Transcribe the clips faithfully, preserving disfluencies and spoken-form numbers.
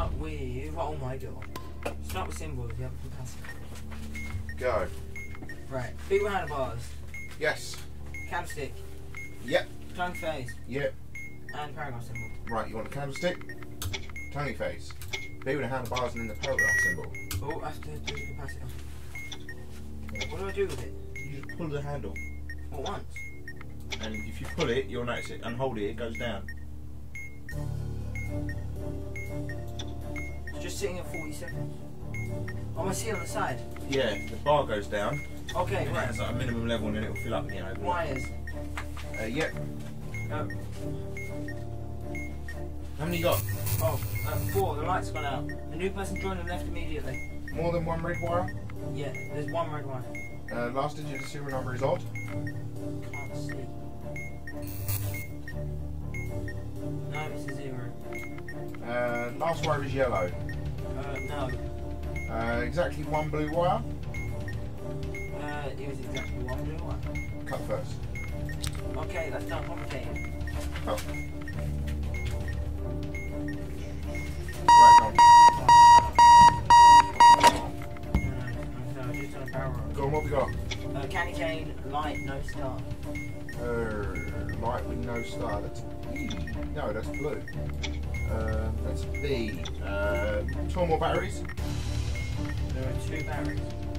start with. Oh my god. Start with symbols. You have a capacity. Go. Right. Big handlebars. Yes. Candlestick. Yep. Tongue face. Yep. And paragon symbol. Right, you want the candlestick, tongue face, B with the handlebars and then the paragraph symbol. Oh, I have to do the capacitor. What do I do with it? You just pull the handle. What, once? And if you pull it, you'll notice it, and hold it, it goes down. It's just sitting at forty seconds. Oh, I see it on the side. Yeah, the bar goes down. Okay, and right. it has like a minimum level and then it'll fill up again. Over Wires. Uh, yep. Oh. How many you got? Oh, uh, four. The light's gone out. The new person joined and left immediately. More than one red wire? Yeah, there's one red wire. Uh, last digit of the serial number is odd. Can't see. No, it's a zero. Uh, last wire is yellow. Uh, no. Uh, exactly one blue wire. Uh, it was exactly one blue wire. Cut first. Okay, that's not complicated. Oh. Right, go on. No, no, no, no, just on a barrel roll. Go on, what have we got? Uh, candy cane, light, no star. Uh, light with no star, that's E. No, that's blue. Uh, that's B. Uh, two or more batteries? There are two barrels.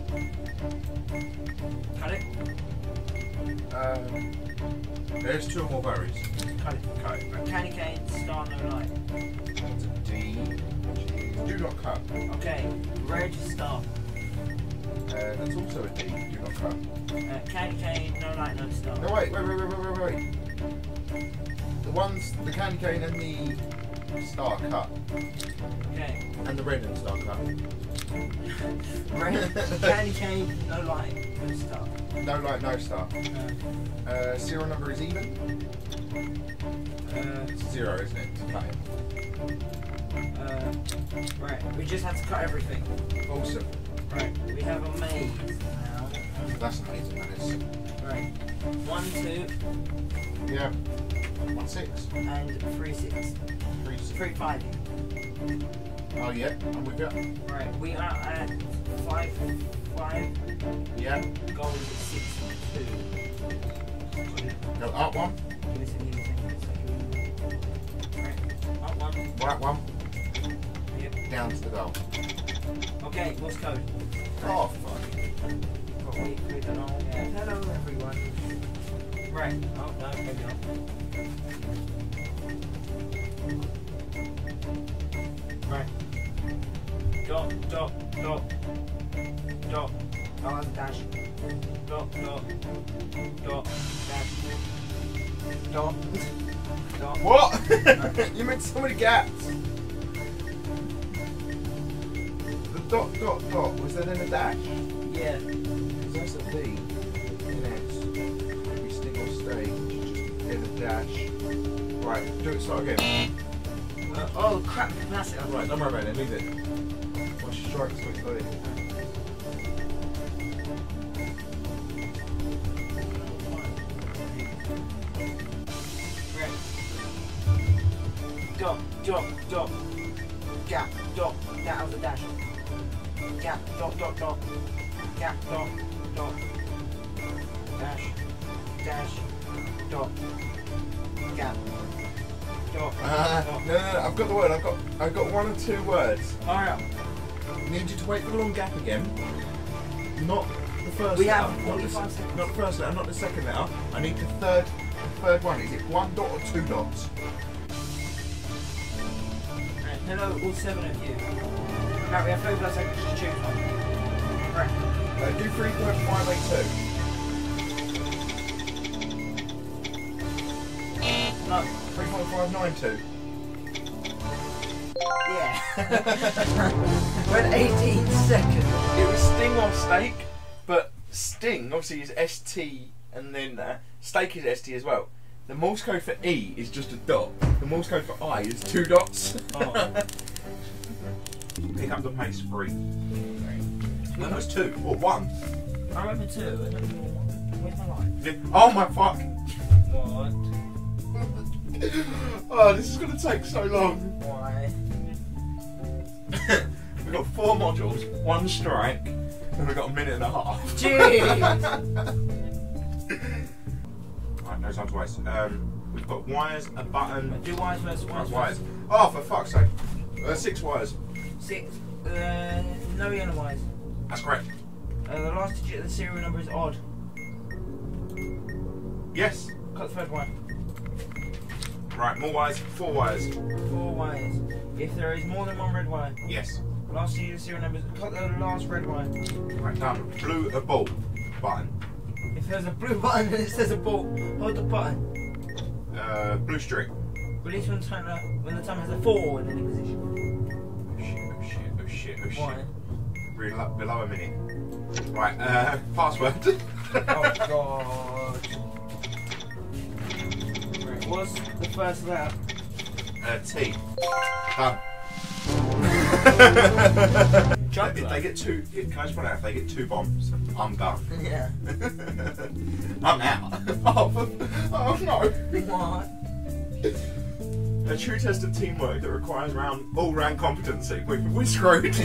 Cut it. Um, there's two or more batteries. Cut it. Cut it. Right. Candy cane, star, no light. That's a D. Do not cut. Okay, red star. Uh, that's also a D. Do not cut. Uh, candy cane, no light, no star. No, wait, wait, wait, wait, wait, wait, wait. The ones, the candy cane and the star cut. Okay. And the red and star cut. Red, candy cane, no light, no star. No light, no star. No. Uh, serial number is even? Uh, It's zero, isn't it? To cut it. uh, right, we just have to cut everything. Awesome. Right, we have a maze now. That's amazing, that is. Right, one, two, Yeah. One six. and three, six. Three six. Three, five. Oh yeah, I'm with you. Right, we are at five, five. Yeah. Gold is six, two. Go up one. Give us a give us a- give us a- Right, up one. Right one. Yep. Down to the goal. Okay, what's code? Oh fuck. Oh, we, we don't know. Yeah. Hello, everyone. Right. Oh, no, maybe not. Right. Dot, dot, dot, dot. Oh, that's a dash. Dot, dot, dot, dash. Dot, dot. What? You meant so many gaps. The dot dot dot, was that in a dash? Yeah. That's a B. In S. We stick on stage. Just in a dash. Right, do it start again. Uh, oh, crap, capacitor. Right, don't worry about it, leave it. Watch your strikes, wait, got it. Right. Dot, dot, dot. Gap, dot. That was a dash. Gap, dot, dot, dot. Gap, dot, dot. Dash, dash, dot. Gap. Dot, Uh, dot. no, no, no, I've got the word, I've got I've got one or two words. Alright. I need you to wait for the long gap again. Not the first We letter. have not the, forty-five se- seconds. not the first letter, not the second letter. I need the third the third one. Is it one dot or two dots? Right. Hello, all seven of you. Right, we have thirty-five seconds to choose one. Right. Uh, do three point five eight two. No. three point five nine two. Yeah. We're at eighteen seconds. It was Sting on steak, but Sting obviously is S T and then uh, steak is S T as well. The Morse code for E is just a dot. The Morse code for I is two dots. Oh. Pick up the pace three. No, no, it's two or one. I remember two. I don't know one. Where's my light? Oh my fuck! What? Oh, this is gonna take so long. Why? We've got four modules, one strike, and we've got a minute and a half. Jeez! Right, no time to waste. Um, we've got wires, a button. Do wires versus wires. Wires. Oh, for fuck's sake. Uh, six wires. Six. Uh, no yellow wires. That's correct. Uh, the last digit of the serial number is odd. Yes. Cut the third wire. Right, more wires, four wires. Four wires. If there is more than one red wire. Yes. Last digit of the serial number is cut the last red wire. Right, done. Blue, a ball. Button. If there's a blue button and it says a ball, hold the button. Uh, blue string. Release when the timer, when the timer has a four in any position. Oh shit, oh shit, oh shit, oh shit. Why? Below, below a minute. Right, uh, password. Oh god. Right, what's the first letter? Uh, T. Done. If they get two, can I just point out, if they get two bombs, I'm done. Yeah. I'm out. Oh, oh no. What? A true test of teamwork that requires round, all-round competency. We, we're screwed.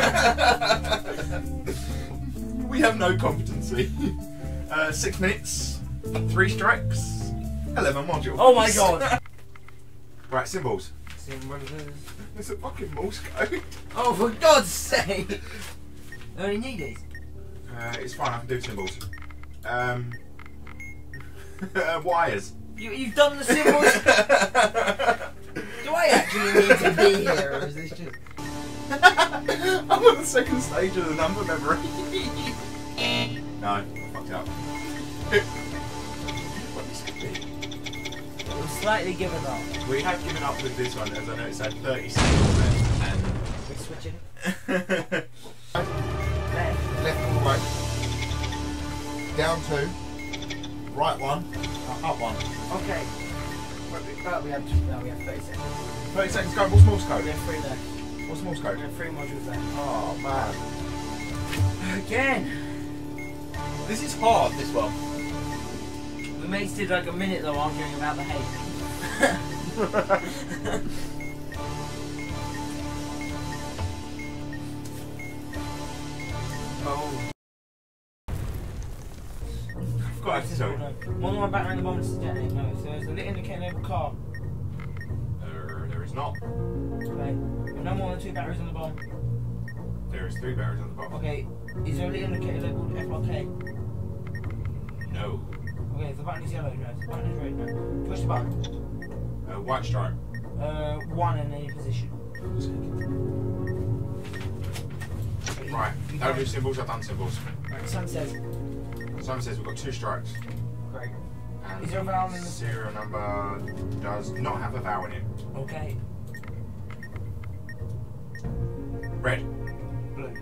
We have no competency. Uh, six minutes, three strikes, eleven modules. Oh my god. Right, symbols. Symbols. It's a fucking Morse code. Oh, for God's sake! I only need these. Uh, it's fine, I can do symbols. Um, uh, wires. You, you've done the symbols. Do I actually need to be here, or is this just? I'm on the second stage of the number memory. No, I fucked up. What this could be? We've slightly given up. We have given up with this one, as I know it's had thirty seconds left, and We're switching. left, left all the way, down two, right one, uh, up one. Okay. Well, we have no, we have thirty seconds. thirty seconds go. What's Morse code? We have three there. What's Morse code? We have three modules there. Oh man, Again. this is hard. This one. We wasted like a minute though arguing about the hate. Oh. I've got to tell you. More than one battery in the bomb is detonate. No, so there's a lit indicator of a car. There, there is not. Okay. No more than two batteries on the bomb. There is three batteries on the bottom. Okay. Is there a lit indicator labelled F R K? No. Okay, the button is yellow, guys. The button is red, no. Push the button. Uh, white stripe. Uh, one in any position. Right, don't do symbols, I've done symbols. Right, sun says. Simon says we've got two strikes. Great. And Is there a vowel in the serial number does not have a vowel in it. Okay. Red. Blue.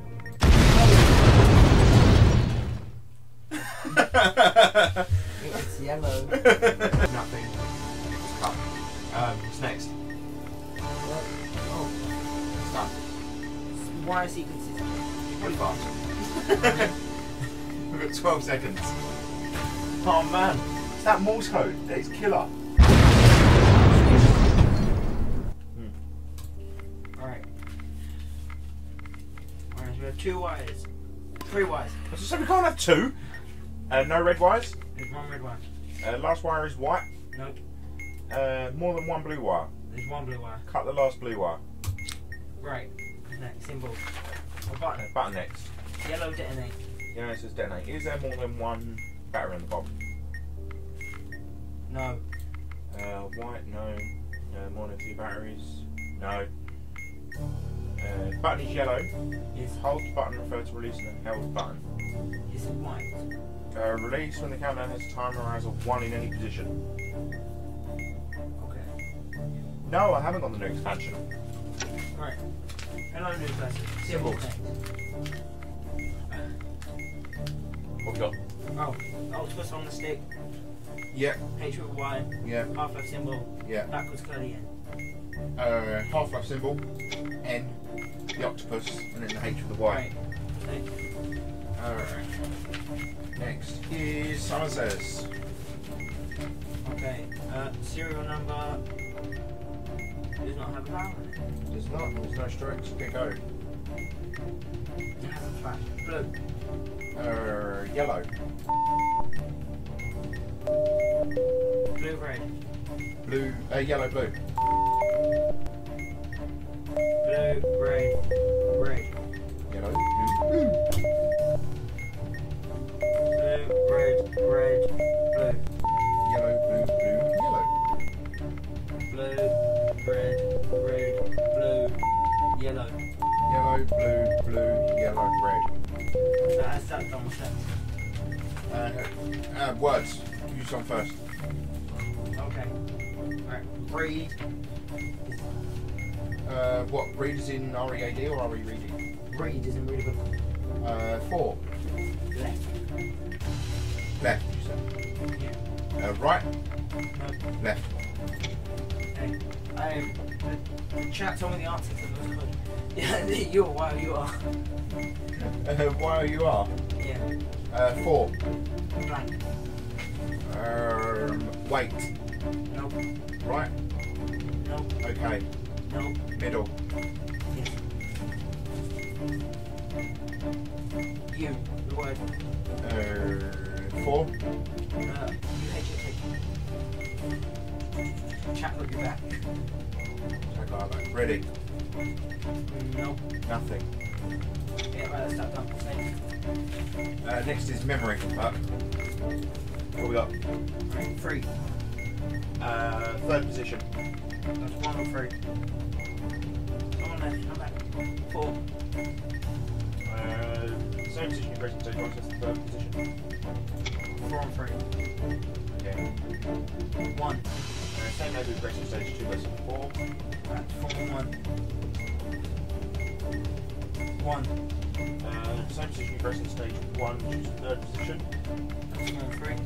It's yellow. Nothing. It's cut. Um, what's next? Oh. It's done. Wire sequences. Pretty fast. We've got twelve seconds. Oh man, it's that Morse code. It's killer. Hmm. Alright. Alright, so we have two wires. Three wires. So we can't have two. Uh, no red wires. There's one red wire. Uh, last wire is white. Nope. Uh, more than one blue wire. There's one blue wire. Cut the last blue wire. Right. Next symbol. A button. Uh, button next. Yellow detonate. Yeah, it says detonate. Is there more than one battery on the bomb? No. Uh, white, no. Uh, more than two batteries? No. Uh, button is yellow. Yes. Hold the button referred to releasing the held button. It's white. Uh, release when the countdown has a timer as of one in any position. Okay. No, I haven't got the new expansion. Right. Hello, new person. Symbols. What we got? Oh, octopus on the stick. Yeah. H with a Y. Yeah. Half-life symbol. Yeah. Backwards curly N. Uh, half-life symbol. N. The octopus, and then the H with the Y. Right. Okay. Alright. Next is Simon Says. Okay. Uh, serial number is not not have a vowel in it. There's not. There's no strokes. Okay, go. It hasn't flashed. Blue. Uh, yellow. Blue, red. Blue. Uh, yellow, blue. Blue, red, red. Yellow, blue, blue. Blue, red, red, blue. Yellow, blue, blue, yellow. Blue, red, red, blue, yellow. Yellow, blue, blue, yellow, red. So that's that done with that. Uh, uh, words. Use one first. Okay. Alright. Read. Uh, what? Read is in R E A D or are we reading? Read is in read a book. Uh, four. Left. Left, you said. Yeah. Uh, right. No. Left. Okay. Um, the, the chat told me the answer to those questions. Yeah, you are. Wow, you are. Uh, why are you are? Yeah. Uh, four. Blank. Um, wait. Nope. Right. Nope. Okay. Nope. Middle. Yes. You. The word. Uh, four. Uh, you H H H. Chat got your back. I got that. Ready. Nope. Nothing. Yeah, right, that's that done. Next. Uh, next is memory. Uh, what we got? Right, three. Uh, third position. That's one or three. Come on then, come back. Four. Uh, same position you press stage one, so that's the third position. Four and three. Okay. One. Uh, same as we press stage two, that's four. Right, four and one. One. Uh, same position you press in stage one, which is the third position. That's one and three.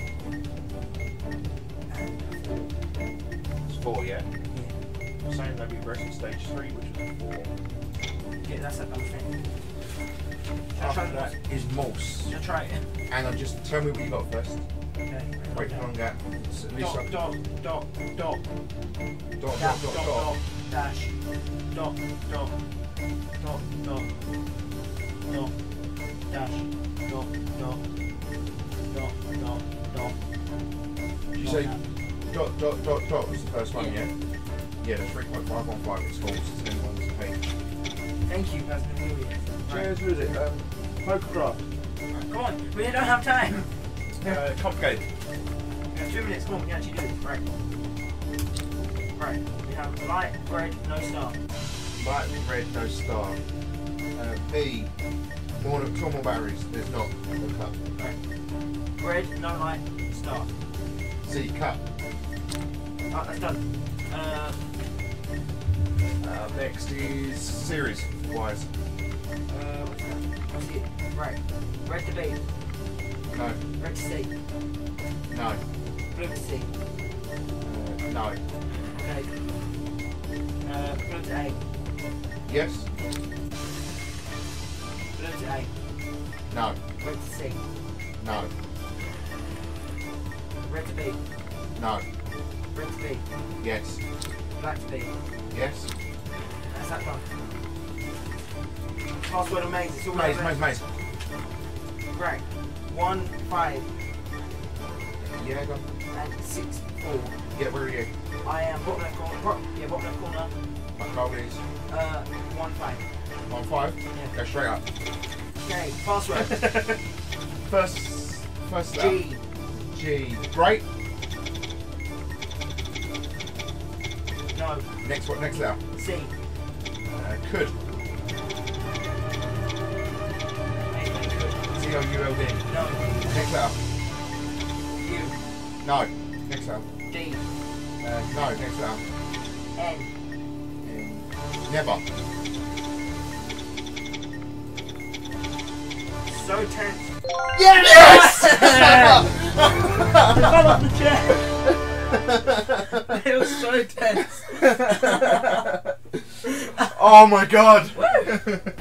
It's four, yeah? Yeah. Same as we press in stage three, which is four. Yeah, that's that done thing. Shall I try After that this? is Morse. Shall I try it? Hang on, just tell me what you got first. Okay. Wait, Okay. long gap. So at least Dot, I- dot, dot, dot, dot, dot, dot, dot, dot, dot. dot, dash, dot, dot, dot, dot, dot, dash, dot, dot, dot, dot, dot. Did you say dot, dot, dot, dot was the first one, yeah? Yeah, the three point five one five is false. It's the only one that's page. Thank you, that's been really good. Cheers, who is it? Um, Photograph. Come on, we don't have time. Uh, complicated. We have two minutes, come on, we can actually do this. Right. Right, we have light, red, no star. Light, red, no star. Uh, B, more than two more batteries. There's not. No cup. Right. Red, no light, star. C, cup. Oh, that's done. Uh, Uh, next is series wise. uh, what's that? What's it? Right. Red to B. No, Red to C. no, Blue to C. uh, no. Okay. Uh, blue to A. Yes, Blue to A. no, Red to C. no, Red to B. no. Red to B. Yes, Black to B. yes. That's that done. Password of maze. It's all Maze, over. maze, maze. Right. One, five, Yeah, go on. and six, four. Yeah, where are you? I am bottom left corner. Bro- yeah, bottom left corner. My card is Uh, one, five. one five. Yeah. Go straight up. Okay. Password. First, first letter. G. G. Great. No. Next what? Next letter. C. Uh, could. C O U L D. No. Next letter. U. No. Next letter. D. Uh, no. Next letter. N. Never. So tense. Yes! I fell off the chair. It was so tense. Oh my god!